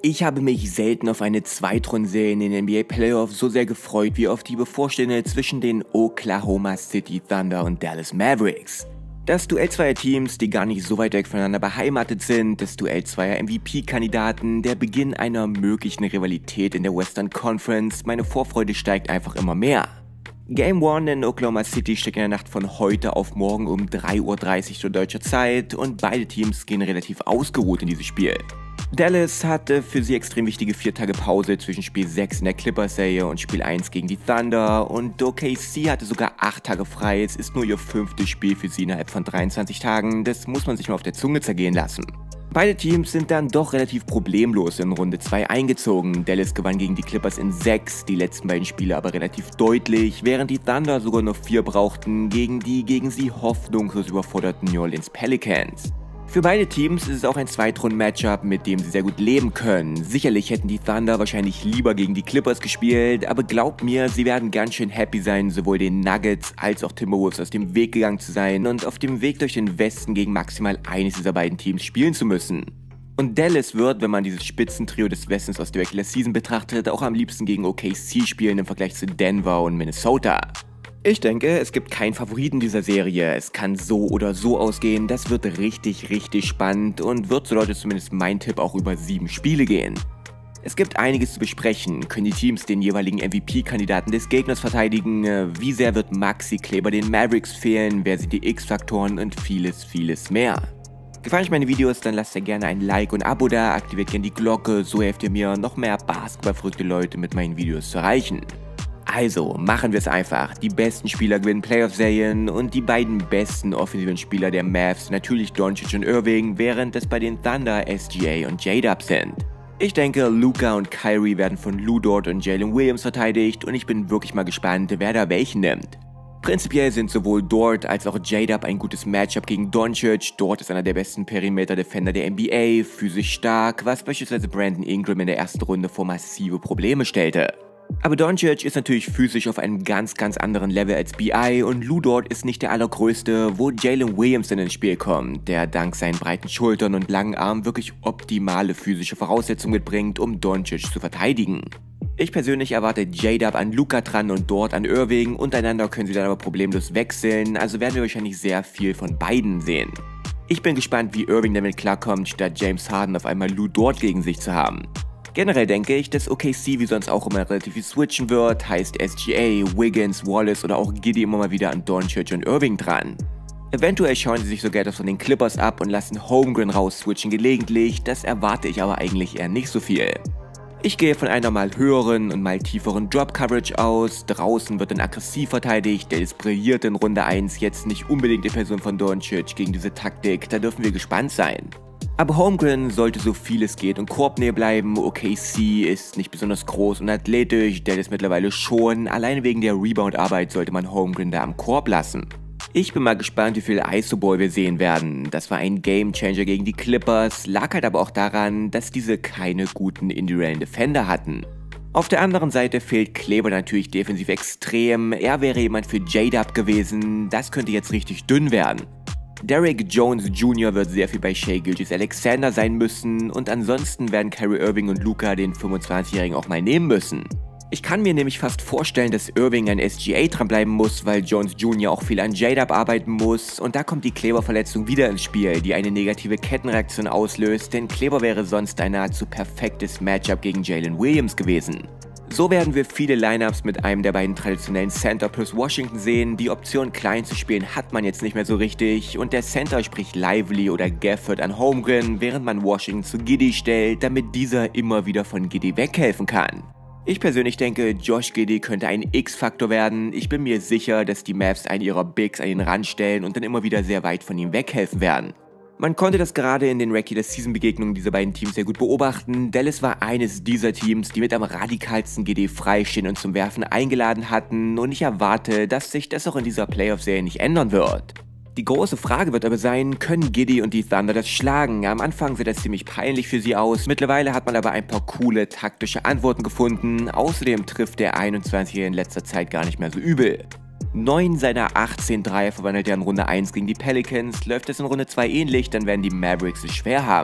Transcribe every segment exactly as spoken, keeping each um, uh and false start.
Ich habe mich selten auf eine Zweitrundenserie in den N B A Playoffs so sehr gefreut wie auf die bevorstehende zwischen den Oklahoma City Thunder und Dallas Mavericks. Das Duell zweier Teams, die gar nicht so weit weg voneinander beheimatet sind, das Duell zweier M V P-Kandidaten, der Beginn einer möglichen Rivalität in der Western Conference, meine Vorfreude steigt einfach immer mehr. Game eins in Oklahoma City steckt in der Nacht von heute auf morgen um drei Uhr dreißig zur deutscher Zeit und beide Teams gehen relativ ausgeruht in dieses Spiel. Dallas hatte für sie extrem wichtige vier Tage Pause zwischen Spiel sechs in der Clippers-Serie und Spiel eins gegen die Thunder und O K C hatte sogar acht Tage frei, es ist nur ihr fünftes Spiel für sie innerhalb von dreiundzwanzig Tagen, das muss man sich mal auf der Zunge zergehen lassen. Beide Teams sind dann doch relativ problemlos in Runde zwei eingezogen. Dallas gewann gegen die Clippers in sechs, die letzten beiden Spiele aber relativ deutlich, während die Thunder sogar nur vier brauchten gegen die gegen sie hoffnungslos überforderten New Orleans Pelicans. Für beide Teams ist es auch ein Zweitrunden-Matchup, mit dem sie sehr gut leben können. Sicherlich hätten die Thunder wahrscheinlich lieber gegen die Clippers gespielt, aber glaubt mir, sie werden ganz schön happy sein, sowohl den Nuggets als auch Timberwolves aus dem Weg gegangen zu sein und auf dem Weg durch den Westen gegen maximal eines dieser beiden Teams spielen zu müssen. Und Dallas wird, wenn man dieses Spitzentrio des Westens aus der Regular Season betrachtet, auch am liebsten gegen O K C spielen im Vergleich zu Denver und Minnesota. Ich denke, es gibt keinen Favoriten dieser Serie. Es kann so oder so ausgehen. Das wird richtig, richtig spannend und wird, so lautet zumindest mein Tipp, auch über sieben Spiele gehen. Es gibt einiges zu besprechen. Können die Teams den jeweiligen M V P-Kandidaten des Gegners verteidigen? Wie sehr wird Maxi Kleber den Mavericks fehlen? Wer sind die X-Faktoren? Und vieles, vieles mehr. Gefallen euch meine Videos, dann lasst ihr gerne ein Like und Abo da, aktiviert gerne die Glocke, so helft ihr mir, noch mehr basketballverrückte Leute mit meinen Videos zu erreichen. Also, machen wir es einfach. Die besten Spieler gewinnen Playoff-Serien und die beiden besten offensiven Spieler der Mavs natürlich Doncic und Irving, während es bei den Thunder S G A und J-Dub sind. Ich denke, Luka und Kyrie werden von Lou Dort und Jalen Williams verteidigt und ich bin wirklich mal gespannt, wer da welchen nimmt. Prinzipiell sind sowohl Dort als auch J-Dub ein gutes Matchup gegen Doncic. Dort ist einer der besten Perimeter-Defender der N B A, physisch stark, was beispielsweise Brandon Ingram in der ersten Runde vor massive Probleme stellte. Aber Doncic ist natürlich physisch auf einem ganz, ganz anderen Level als B I und Lou Dort ist nicht der allergrößte, wo Jalen Williams dann ins Spiel kommt, der dank seinen breiten Schultern und langen Armen wirklich optimale physische Voraussetzungen mitbringt, um Doncic zu verteidigen. Ich persönlich erwarte J-Dub an Luka dran und Dort an Irving, untereinander können sie dann aber problemlos wechseln, also werden wir wahrscheinlich sehr viel von beiden sehen. Ich bin gespannt, wie Irving damit klarkommt, statt James Harden auf einmal Lou Dort gegen sich zu haben. Generell denke ich, dass O K C wie sonst auch immer relativ viel switchen wird, heißt S G A, Wiggins, Wallace oder auch Giddey immer mal wieder an Doncic und Irving dran. Eventuell schauen sie sich sogar etwas von den Clippers ab und lassen Holmgren raus switchen gelegentlich, das erwarte ich aber eigentlich eher nicht so viel. Ich gehe von einer mal höheren und mal tieferen Drop-Coverage aus, draußen wird dann aggressiv verteidigt, der ist brilliert in Runde eins, jetzt nicht unbedingt die Person von Doncic gegen diese Taktik, da dürfen wir gespannt sein. Aber Holmgren sollte so viel es geht in Korbnähe bleiben, O K C ist nicht besonders groß und athletisch, Dallas mittlerweile schon, alleine wegen der Rebound-Arbeit sollte man Holmgren da am Korb lassen. Ich bin mal gespannt, wie viel Isoball wir sehen werden. Das war ein Gamechanger gegen die Clippers, lag halt aber auch daran, dass diese keine guten individuellen Defender hatten. Auf der anderen Seite fehlt Kleber natürlich defensiv extrem, er wäre jemand für J-Dub gewesen, das könnte jetzt richtig dünn werden. Derrick Jones Junior wird sehr viel bei Shai Gilgeous-Alexander sein müssen und ansonsten werden Kyrie Irving und Luka den fünfundzwanzigjährigen auch mal nehmen müssen. Ich kann mir nämlich fast vorstellen, dass Irving an S G A dranbleiben muss, weil Jones Junior auch viel an J-Dub arbeiten muss und da kommt die Kleber-Verletzung wieder ins Spiel, die eine negative Kettenreaktion auslöst, denn Kleber wäre sonst ein nahezu perfektes Matchup gegen Jalen Williams gewesen. So werden wir viele Lineups mit einem der beiden traditionellen Center plus Washington sehen. Die Option klein zu spielen hat man jetzt nicht mehr so richtig und der Center, sprich Lively oder Gafford an Holmgren, während man Washington zu Giddey stellt, damit dieser immer wieder von Giddey weghelfen kann. Ich persönlich denke, Josh Giddey könnte ein X-Faktor werden. Ich bin mir sicher, dass die Mavs einen ihrer Bigs an den Rand stellen und dann immer wieder sehr weit von ihm weghelfen werden. Man konnte das gerade in den Regular-Season-Begegnungen dieser beiden Teams sehr gut beobachten. Dallas war eines dieser Teams, die mit am radikalsten Giddey freistehen und zum Werfen eingeladen hatten und ich erwarte, dass sich das auch in dieser Playoff-Serie nicht ändern wird. Die große Frage wird aber sein, können Giddey und die Thunder das schlagen? Am Anfang sieht das ziemlich peinlich für sie aus, mittlerweile hat man aber ein paar coole taktische Antworten gefunden, außerdem trifft der einundzwanzigjährige in letzter Zeit gar nicht mehr so übel. neun seiner achtzehn Dreier verwandelt er in Runde eins gegen die Pelicans, läuft es in Runde zwei ähnlich, dann werden die Mavericks es schwer haben.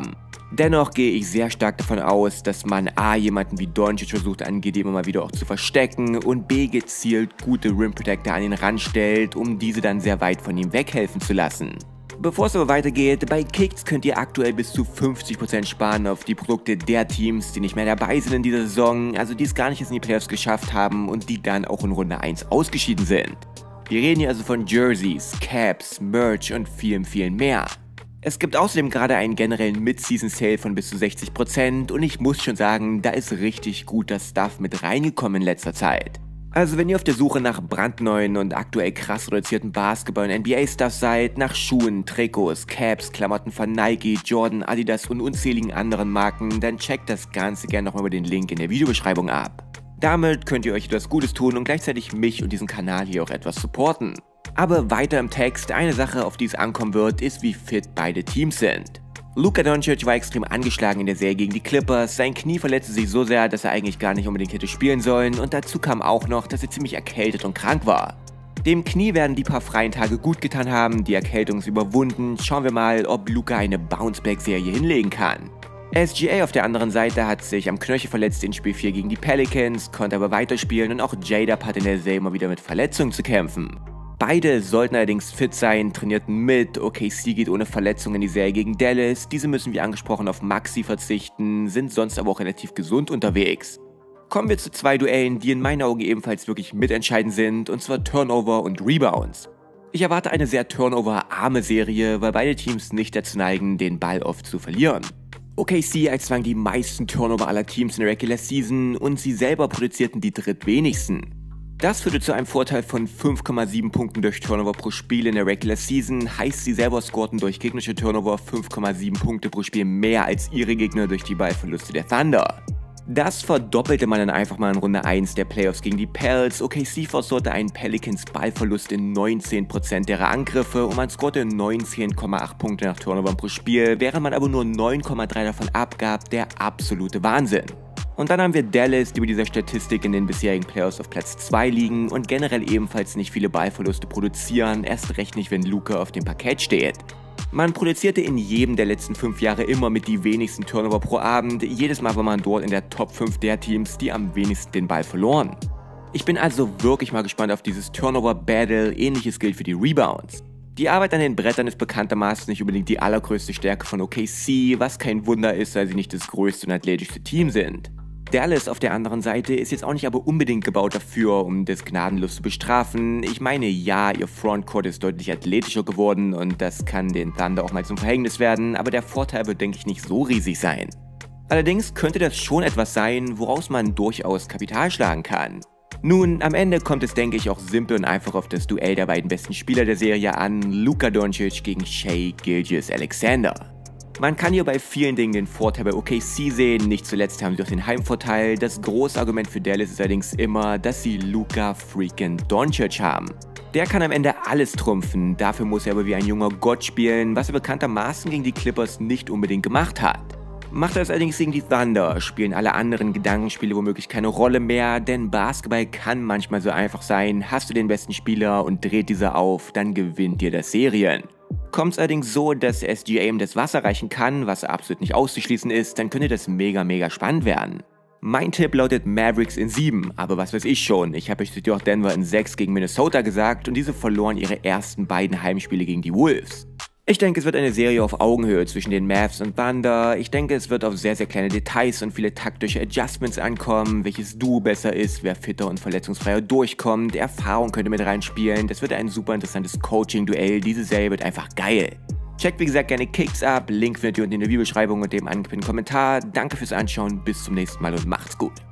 Dennoch gehe ich sehr stark davon aus, dass man a. jemanden wie Doncic versucht angeht, immer mal wieder auch zu verstecken und b. gezielt gute Rim Protector an ihn ranstellt, um diese dann sehr weit von ihm weghelfen zu lassen. Bevor es aber weitergeht, bei Kicks könnt ihr aktuell bis zu fünfzig Prozent sparen auf die Produkte der Teams, die nicht mehr dabei sind in dieser Saison, also die es gar nicht in die Playoffs geschafft haben und die dann auch in Runde eins ausgeschieden sind. Wir reden hier also von Jerseys, Caps, Merch und vielem, vielem mehr. Es gibt außerdem gerade einen generellen Mid-Season-Sale von bis zu sechzig Prozent und ich muss schon sagen, da ist richtig guter Stuff mit reingekommen in letzter Zeit. Also wenn ihr auf der Suche nach brandneuen und aktuell krass reduzierten Basketball- und N B A-Stuff seid, nach Schuhen, Trikots, Caps, Klamotten von Nike, Jordan, Adidas und unzähligen anderen Marken, dann checkt das Ganze gerne nochmal über den Link in der Videobeschreibung ab. Damit könnt ihr euch etwas Gutes tun und gleichzeitig mich und diesen Kanal hier auch etwas supporten. Aber weiter im Text, eine Sache, auf die es ankommen wird, ist, wie fit beide Teams sind. Luka Doncic war extrem angeschlagen in der Serie gegen die Clippers, sein Knie verletzte sich so sehr, dass er eigentlich gar nicht unbedingt hätte spielen sollen und dazu kam auch noch, dass er ziemlich erkältet und krank war. Dem Knie werden die paar freien Tage gut getan haben, die Erkältung ist überwunden, schauen wir mal, ob Luka eine Bounceback-Serie hinlegen kann. S G A auf der anderen Seite hat sich am Knöchel verletzt in Spiel vier gegen die Pelicans, konnte aber weiterspielen und auch J-Dub hat in der Serie immer wieder mit Verletzungen zu kämpfen. Beide sollten allerdings fit sein, trainierten mit, O K C geht ohne Verletzungen in die Serie gegen Dallas, diese müssen wie angesprochen auf Maxi verzichten, sind sonst aber auch relativ gesund unterwegs. Kommen wir zu zwei Duellen, die in meinen Augen ebenfalls wirklich mitentscheidend sind, und zwar Turnover und Rebounds. Ich erwarte eine sehr turnover-arme Serie, weil beide Teams nicht dazu neigen, den Ball oft zu verlieren. O K C erzwang die meisten Turnover aller Teams in der Regular Season und sie selber produzierten die drittwenigsten. Das führte zu einem Vorteil von fünf Komma sieben Punkten durch Turnover pro Spiel in der Regular Season, heißt sie selber scorten durch gegnerische Turnover fünf Komma sieben Punkte pro Spiel mehr als ihre Gegner durch die Ballverluste der Thunder. Das verdoppelte man dann einfach mal in Runde eins der Playoffs gegen die Pels. O K C forcierte einen Pelicans Ballverlust in neunzehn Prozent ihrer Angriffe und man scorte neunzehn Komma acht Punkte nach Turnover pro Spiel, während man aber nur neun Komma drei davon abgab, der absolute Wahnsinn. Und dann haben wir Dallas, die mit dieser Statistik in den bisherigen Playoffs auf Platz zwei liegen und generell ebenfalls nicht viele Ballverluste produzieren, erst recht nicht, wenn Luka auf dem Parkett steht. Man produzierte in jedem der letzten fünf Jahre immer mit die wenigsten Turnover pro Abend, jedes Mal war man dort in der Top fünf der Teams, die am wenigsten den Ball verloren. Ich bin also wirklich mal gespannt auf dieses Turnover-Battle, ähnliches gilt für die Rebounds. Die Arbeit an den Brettern ist bekanntermaßen nicht unbedingt die allergrößte Stärke von O K C, was kein Wunder ist, weil sie nicht das größte und athletischste Team sind. Dallas auf der anderen Seite ist jetzt auch nicht aber unbedingt gebaut dafür, um das gnadenlos zu bestrafen. Ich meine, ja, ihr Frontcourt ist deutlich athletischer geworden und das kann den Thunder auch mal zum Verhängnis werden, aber der Vorteil wird, denke ich, nicht so riesig sein. Allerdings könnte das schon etwas sein, woraus man durchaus Kapital schlagen kann. Nun, am Ende kommt es, denke ich, auch simpel und einfach auf das Duell der beiden besten Spieler der Serie an, Luka Doncic gegen Shai Gilgeous-Alexander. Man kann hier bei vielen Dingen den Vorteil bei O K C sehen, nicht zuletzt haben sie auch den Heimvorteil. Das große Argument für Dallas ist allerdings immer, dass sie Luka freaking Doncic haben. Der kann am Ende alles trumpfen, dafür muss er aber wie ein junger Gott spielen, was er bekanntermaßen gegen die Clippers nicht unbedingt gemacht hat. Macht er es allerdings gegen die Thunder, spielen alle anderen Gedankenspiele womöglich keine Rolle mehr, denn Basketball kann manchmal so einfach sein, hast du den besten Spieler und dreht dieser auf, dann gewinnt dir das Serien. Kommt es allerdings so, dass S G A ihm das Wasser reichen kann, was absolut nicht auszuschließen ist, dann könnte das mega mega spannend werden. Mein Tipp lautet Mavericks in sieben, aber was weiß ich schon, ich habe euch auch Denver in sechs gegen Minnesota gesagt und diese verloren ihre ersten beiden Heimspiele gegen die Wolves. Ich denke, es wird eine Serie auf Augenhöhe zwischen den Mavs und Thunder. Ich denke, es wird auf sehr, sehr kleine Details und viele taktische Adjustments ankommen, welches Duo besser ist, wer fitter und verletzungsfreier durchkommt, Erfahrung könnte mit reinspielen, das wird ein super interessantes Coaching-Duell, diese Serie wird einfach geil. Checkt wie gesagt gerne Kicks ab, Link findet ihr unten in der Videobeschreibung und dem angepinnten Kommentar. Danke fürs Anschauen, bis zum nächsten Mal und macht's gut.